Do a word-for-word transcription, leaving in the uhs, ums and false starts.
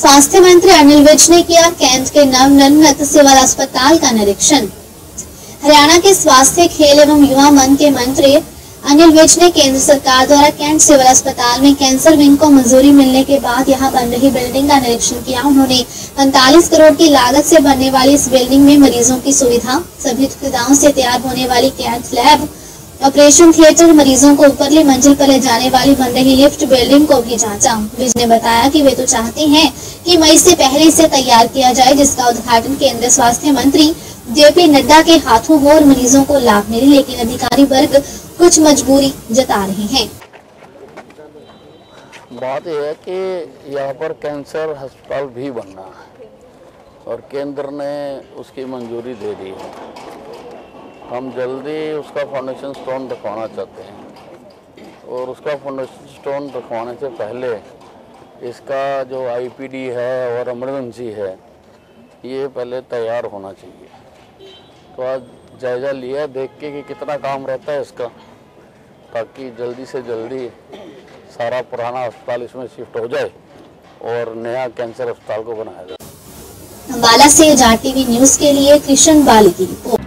स्वास्थ्य मंत्री अनिल विज ने किया कैंट के नवनिर्मित सिविल अस्पताल का निरीक्षण। हरियाणा के स्वास्थ्य, खेल एवं युवा मन के मंत्री अनिल विज ने केंद्र सरकार द्वारा कैंट सिविल अस्पताल में कैंसर विंग को मंजूरी मिलने के बाद यहां बन रही बिल्डिंग का निरीक्षण किया। उन्होंने पैंतालीस करोड़ की लागत से बनने वाली इस बिल्डिंग में मरीजों की सुविधा, सभी सुविधाओं से तैयार होने वाली कैंट लैब, ऑपरेशन थिएटर, मरीजों को ऊपरली मंजिल पर ले जाने वाली बन रही लिफ्ट बिल्डिंग को भी जांचा। विज ने बताया कि वे तो चाहते हैं कि मई से पहले इसे तैयार किया जाए, जिसका उद्घाटन केंद्रीय स्वास्थ्य मंत्री जेपी नड्डा के हाथों हो और मरीजों को लाभ मिले, लेकिन अधिकारी वर्ग कुछ मजबूरी जता रहे हैं। बात यह है कि यहाँ पर कैंसर अस्पताल भी बनना है और केंद्र ने उसकी मंजूरी दे दी है। हम जल्दी उसका फाउंडेशन स्टोन रखवाना चाहते हैं और उसका फाउंडेशन स्टोन रखवाने से पहले इसका जो आईपीडी है और इमरजेंसी है ये पहले तैयार होना चाहिए। तो आज जायज़ा लिया देख के कि कितना काम रहता है इसका, ताकि जल्दी से जल्दी सारा पुराना अस्पताल इसमें शिफ्ट हो जाए और नया कैंसर अस्पताल को बनाया जाए। अंबाला से जाट टीवी न्यूज़ के लिए कृष्ण बाली की रिपोर्ट।